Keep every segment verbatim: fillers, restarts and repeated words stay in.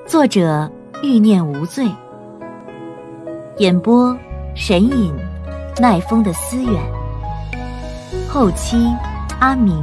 作者欲念无罪，演播神隐，奈风的思远，后期阿明。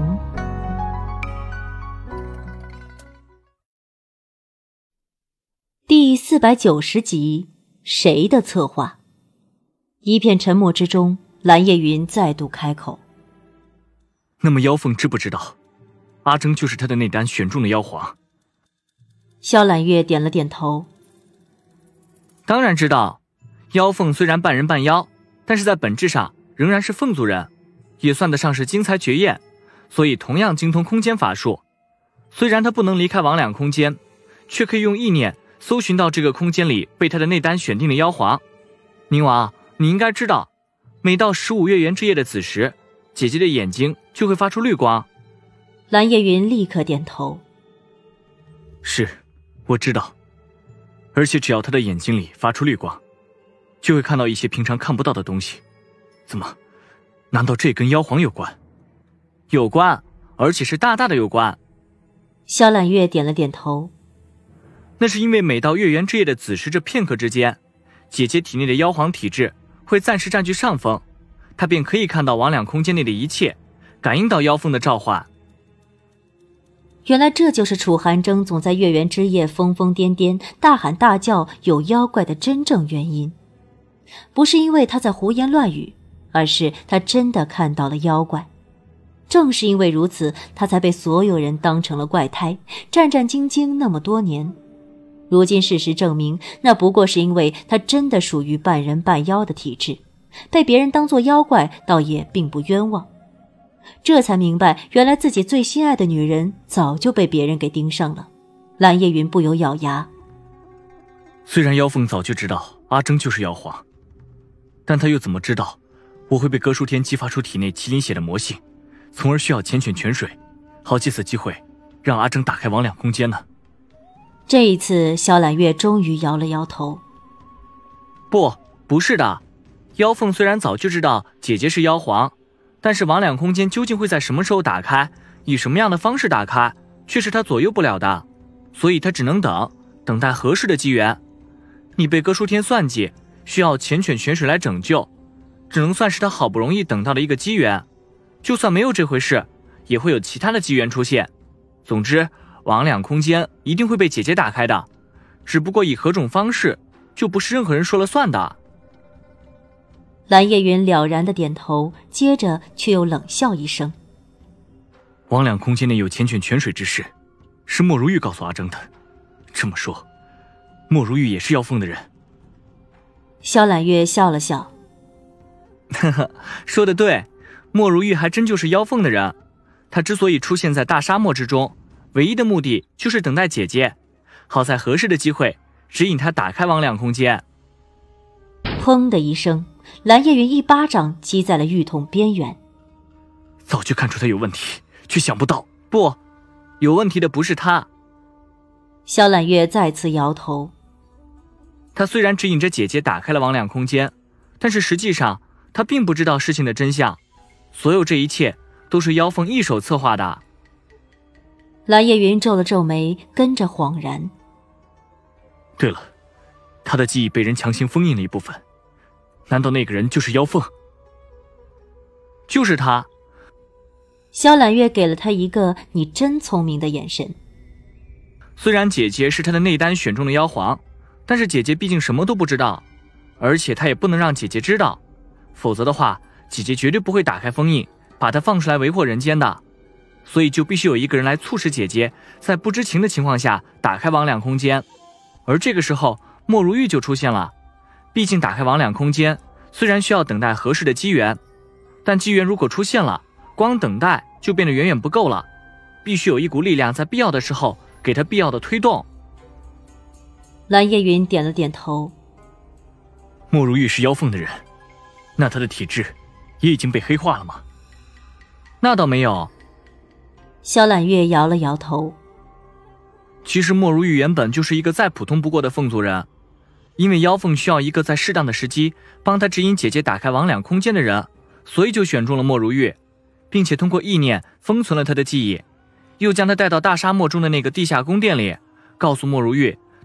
第四百九十集，谁的策划？一片沉默之中，蓝夜云再度开口： 那么妖凤知不知道阿征就是他的内丹选中的妖皇？ 萧揽月点了点头。 当然知道，妖凤虽然半人半妖，但是在本质上仍然是凤族人，也算得上是精才绝艳，所以同样精通空间法术。虽然他不能离开魍魉空间，却可以用意念搜寻到这个空间里被他的内丹选定的妖皇。宁王，你应该知道，每到十五月圆之夜的子时，姐姐的眼睛就会发出绿光。 蓝夜云立刻点头。 是，我知道。而且只要她的眼睛里发出绿光，就会看到一些平常看不到的东西。怎么？难道这跟妖皇有关？有关，而且是大大的有关。 萧揽月点了点头。 那是因为每到月圆之夜的子时这片刻之间，姐姐体内的妖皇体质会暂时占据上风，她便可以看到魍魉空间内的一切，感应到妖凤的召唤。 原来这就是楚寒征总在月圆之夜疯疯癫癫大喊大叫有妖怪的真正原因，不是因为他在胡言乱语，而是他真的看到了妖怪。正是因为如此，他才被所有人当成了怪胎，战战兢兢那么多年。如今事实证明，那不过是因为他真的属于半人半妖的体质，被别人当作妖怪倒也并不冤枉。这才明白，原来自己最心爱的女人早就被别人给盯上了。蓝夜云不由咬牙。 虽然妖凤早就知道阿征就是妖皇，但他又怎么知道我会被歌书天激发出体内麒麟血的魔性，从而需要缱绻泉水，好借此机会让阿征打开魍魉空间呢？ 这一次萧揽月终于摇了摇头。 不，不是的。妖凤虽然早就知道姐姐是妖皇，但是魍魉空间究竟会在什么时候打开，以什么样的方式打开，却是他左右不了的，所以他只能等，等待合适的机缘。你被歌书天算计，需要缱绻泉水来拯救，只能算是他好不容易等到的一个机缘。就算没有这回事，也会有其他的机缘出现。总之，魍魉空间一定会被姐姐打开的，只不过以何种方式，就不是任何人说了算的。 蓝夜云了然的点头，接着却又冷笑一声。 魍魉空间内有缱绻泉水之事，是莫如玉告诉阿征的。这么说，莫如玉也是妖凤的人。 萧揽月笑了笑。 呵呵，说得对，莫如玉还真就是妖凤的人。他之所以出现在大沙漠之中，唯一的目的就是等待姐姐，好在合适的机会指引她打开魍魉空间。 砰的一声，蓝夜云一巴掌击在了玉桶边缘。 早就看出他有问题，却想不到，不，有问题的不是他。 萧揽月再次摇头。 他虽然指引着姐姐打开了魍魉空间，但是实际上他并不知道事情的真相，所有这一切都是妖凤一手策划的。 蓝夜云皱了皱眉，跟着恍然。 对了，他的记忆被人强行封印了一部分，难道那个人就是妖凤？就是他。 萧揽月给了他一个你真聪明的眼神。 虽然姐姐是他的内丹选中的妖皇，但是姐姐毕竟什么都不知道，而且他也不能让姐姐知道，否则的话姐姐绝对不会打开封印，把他放出来为祸人间的。所以就必须有一个人来促使姐姐在不知情的情况下打开魍魉空间。而这个时候莫如玉就出现了。毕竟打开魍魉空间虽然需要等待合适的机缘，但机缘如果出现了，光等待就变得远远不够了，必须有一股力量在必要的时候给他必要的推动。 蓝夜云点了点头。 莫如玉是妖凤的人，那他的体质也已经被黑化了吗？那倒没有。 萧揽月摇了摇头。 其实莫如玉原本就是一个再普通不过的凤族人，因为妖凤需要一个在适当的时机帮他指引姐姐打开魍魉空间的人，所以就选中了莫如玉，并且通过意念封存了他的记忆，又将他带到大沙漠中的那个地下宫殿里，告诉莫如玉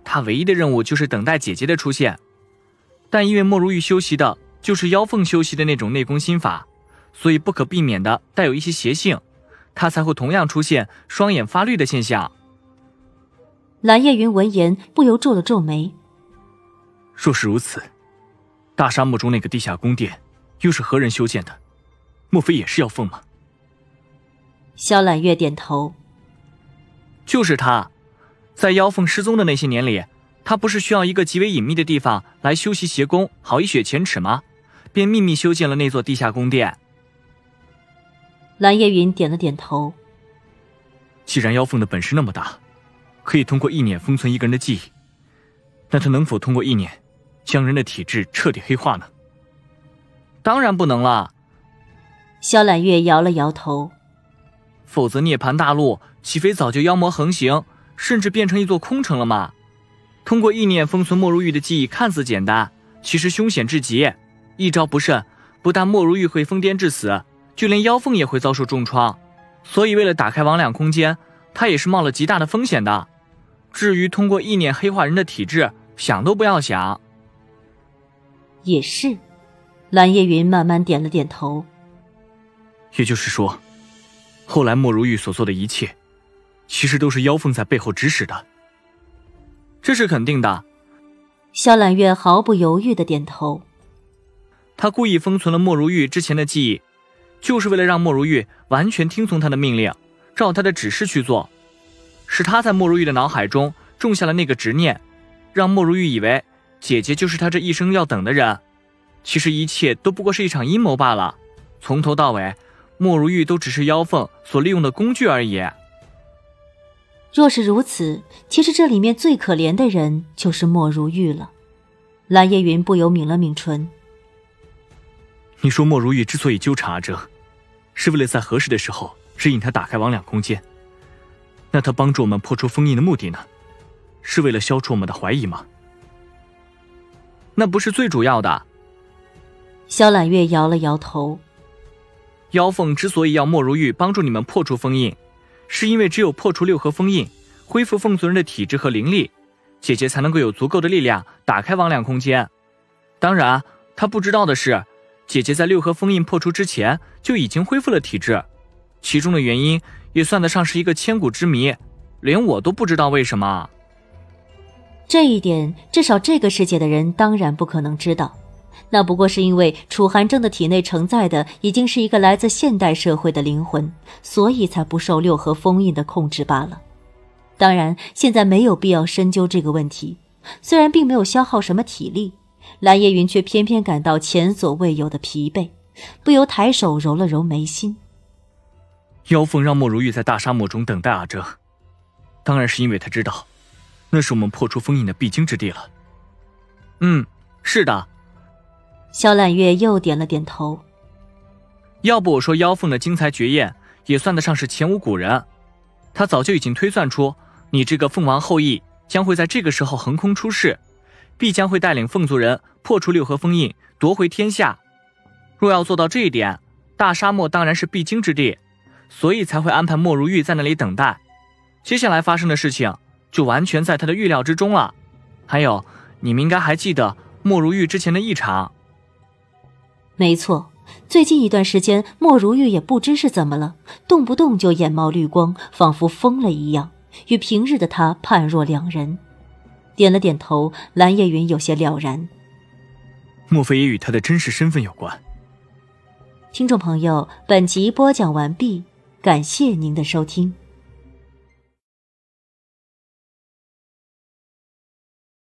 他唯一的任务就是等待姐姐的出现。但因为莫如玉修习的就是妖凤修习的那种内功心法，所以不可避免的带有一些邪性，他才会同样出现双眼发绿的现象。 蓝夜云闻言不由皱了皱眉。 若是如此，大沙漠中那个地下宫殿又是何人修建的？莫非也是妖凤吗？ 萧揽月点头。 就是他，在妖凤失踪的那些年里，他不是需要一个极为隐秘的地方来修习邪功，好一雪前耻吗？便秘密修建了那座地下宫殿。 蓝夜云点了点头。 既然妖凤的本事那么大，可以通过意念封存一个人的记忆，那他能否通过意念将人的体质彻底黑化呢？当然不能了。 萧揽月摇了摇头。 否则涅槃大陆岂非早就妖魔横行，甚至变成一座空城了吗？通过意念封存莫如玉的记忆看似简单，其实凶险至极，一招不慎，不但莫如玉会疯癫致死，就连妖凤也会遭受重创。所以为了打开魍魉空间，他也是冒了极大的风险的。至于通过意念黑化人的体质，想都不要想。 也是。蓝夜云慢慢点了点头。 也就是说，后来莫如玉所做的一切，其实都是妖凤在背后指使的。这是肯定的。 萧揽月毫不犹豫地点头。 他故意封存了莫如玉之前的记忆，就是为了让莫如玉完全听从他的命令，照他的指示去做。是他在莫如玉的脑海中种下了那个执念，让莫如玉以为姐姐就是他这一生要等的人。其实一切都不过是一场阴谋罢了，从头到尾莫如玉都只是妖凤所利用的工具而已。 若是如此，其实这里面最可怜的人就是莫如玉了。蓝夜云不由抿了抿唇。 你说莫如玉之所以纠缠阿哲，是为了在合适的时候指引他打开魍魉空间，那他帮助我们破除封印的目的呢？是为了消除我们的怀疑吗？那不是最主要的。 萧揽月摇了摇头。 妖凤之所以要莫如玉帮助你们破除封印，是因为只有破除六合封印，恢复凤族人的体质和灵力，姐姐才能够有足够的力量打开魍魉空间。当然，她不知道的是，姐姐在六合封印破除之前就已经恢复了体质，其中的原因也算得上是一个千古之谜，连我都不知道为什么。 这一点，至少这个世界的人当然不可能知道。那不过是因为楚寒征的体内承载的已经是一个来自现代社会的灵魂，所以才不受六合封印的控制罢了。当然，现在没有必要深究这个问题。虽然并没有消耗什么体力，蓝夜云却偏偏感到前所未有的疲惫，不由抬手揉了揉眉心。 妖凤让莫如玉在大沙漠中等待阿哲，当然是因为他知道那是我们破除封印的必经之地了。嗯，是的。 萧揽月又点了点头。 要不我说妖凤的精彩绝艳也算得上是前无古人，他早就已经推算出你这个凤王后裔将会在这个时候横空出世，必将会带领凤族人破除六合封印，夺回天下。若要做到这一点，大沙漠当然是必经之地，所以才会安排莫如玉在那里等待。接下来发生的事情就完全在他的预料之中了。还有，你们应该还记得莫如玉之前的异常。 没错，最近一段时间莫如玉也不知是怎么了，动不动就眼冒绿光，仿佛疯了一样，与平日的他判若两人。点了点头，蓝夜云有些了然。 莫非也与他的真实身份有关？ 听众朋友，本集播讲完毕，感谢您的收听。